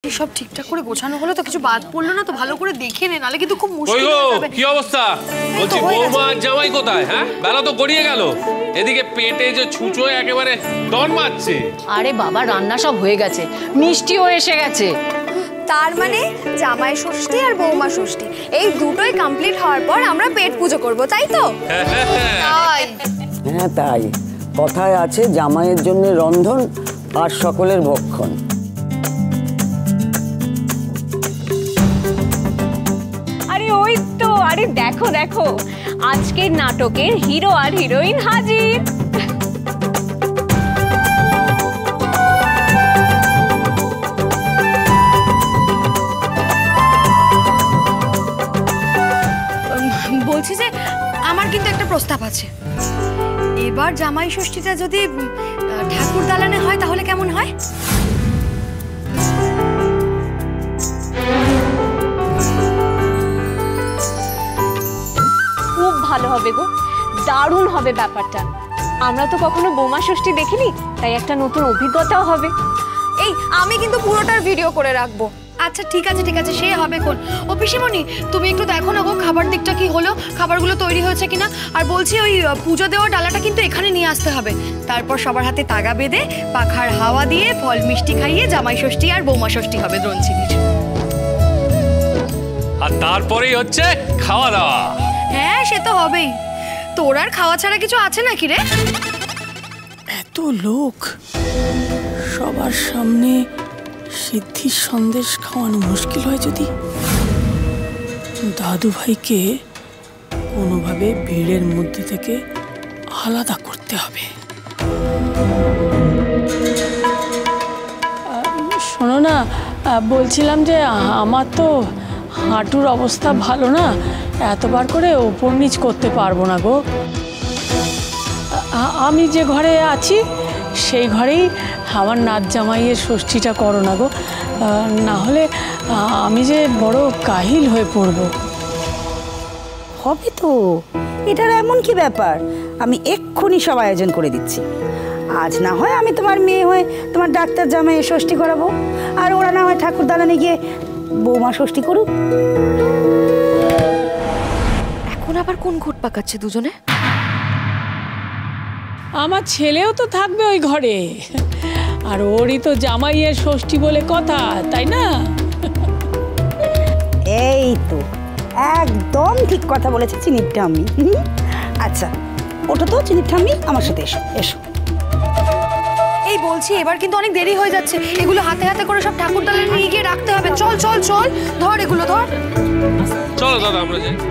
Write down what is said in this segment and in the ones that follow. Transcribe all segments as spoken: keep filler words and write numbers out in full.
সব ঠিকঠাক করে গোছানো হলো তো? কিছু বাদ পড়লো না তো? ভালো করে দেখে নে, নালে কিন্তু খুব মুশকিল হয়ে যাবে। কি অবস্থা? বলছি বৌমা জামাই কোথায়? হ্যাঁ, বেলা তো গড়িয়ে গেল। এদিকে পেটে যে ছুঁচো একেবারে ডন মারছে। আরে বাবা, রান্না সব হয়ে গেছে, মিষ্টিও এসে গেছে। তার মানে জামাই ষষ্ঠী আর বৌমা ষষ্ঠী এই দুটোই কমপ্লিট হওয়ার পর আমরা পেট পুজো করব, তাই তো? তাই? হ্যাঁ তাই। কথায় আছে জামাইয়ের জন্য রন্ধন আর সকলের ভক্ষণ। আরে ওই তো, আরে দেখো দেখো, আজকের নাটকের হিরো আর হিরোইন হাজির। বলছি যে আমার কিন্তু একটা প্রস্তাব আছে। এবার জামাই ষষ্ঠীটা যদি ঠাকুর দালানে হয় তাহলে কেমন হয়? খুব ভালো হবে গো, দারুণ হবে ব্যাপারটা। আমরা তো কখনো বৌমা ষষ্ঠী দেখিনি, তাই একটা নতুন অভিজ্ঞতাও হবে। এই আমি কিন্তু পুরোটার ভিডিও করে রাখবো। আচ্ছা ঠিক আছে ঠিক আছে, সে হবে কোন। ও পিসিমণি, তুমি একটু দেখো না গো খাবার দিকটা কি হলো, খাবারগুলো তৈরি হয়েছে কিনা। আর বলছি ওই পুজো দেওয়ার ডালাটা কিন্তু এখানে নিয়ে আসতে হবে। তারপর সবার হাতে তাগা বেঁধে পাখার হাওয়া দিয়ে ফল মিষ্টি খাইয়ে জামাই ষষ্ঠী আর বৌমা ষষ্ঠী হবে দ্রোণচিনির। আর তারপরেই হচ্ছে খাওয়া দাওয়া। হ্যাঁ সে তো হবেই। তোর আর খাওয়া ছাড়া কিছু আছে নাকি রে? এত লোক, সবার সামনে সিদ্ধির সন্দেশ খাওয়ানো মুশকিল হয় যদি। দাদু ভাইকে কোনোভাবে ভিড়ের মধ্যে থেকে আলাদা করতে হবে। শোনো না, বলছিলাম যে আমার তো হাঁটুর অবস্থা ভালো না, এতবার করে ওপর নিচ করতে পারবো না গো। আমি যে ঘরে আছি সেই ঘরেই আমার নাচ জামাইয়ের ষষ্ঠীটা করো না গো, না হলে আমি যে বড় কাহিল হয়ে পড়বো। হবে তো, এটার এমন কি ব্যাপার? আমি এক্ষুনি সব আয়োজন করে দিচ্ছি। আজ না হয় আমি তোমার মেয়ে হয়ে তোমার ডাক্তার জামাইয়ের ষষ্ঠী করাবো, আর ওরা না হয় ঠাকুর দালানে গিয়ে বৌমা ষষ্ঠী করুক। এখন আবার কোন ঘুট পাকাচ্ছে দুজনে? আমার ছেলেও তো থাকবে ওই ঘরে, আর ওরই তো জামাইয়ের ষষ্ঠী বলে কথা, তাই না? এই তো একদম ঠিক কথা বলেছে চিনির ঠাম্মি। আচ্ছা ওটা তো চিনির ঠাম্মি, আমার সাথে এসো এসো। এই বলছি এবার কিন্তু অনেক দেরি হয়ে যাচ্ছে, এগুলো হাতে হাতে করে সব ঠাকুর দালানে নিয়ে গিয়ে রাখতে হবে। চল চল চল, ধর এগুলো ধর। চলো দাদা আমরা যাই।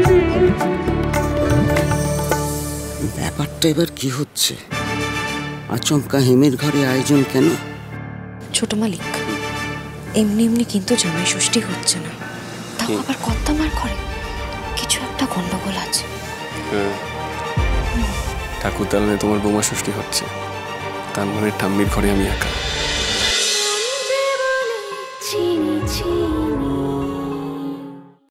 ব্যাপারটা এবার কি হচ্ছে? আচমকা হেমের ঘরে আয়োজন কেন? ছোট মালিক, এমনি এমনি কিন্তু জামাই ষষ্ঠী হচ্ছে না, তাও আবার কর্তামার ঘরে কিছু একটা গন্ডগোল আছে। ঠাকুর দালানে তোমার বৌমা ষষ্ঠী হচ্ছে, তার মানে ঠাম্মির ঘরে আমি একা।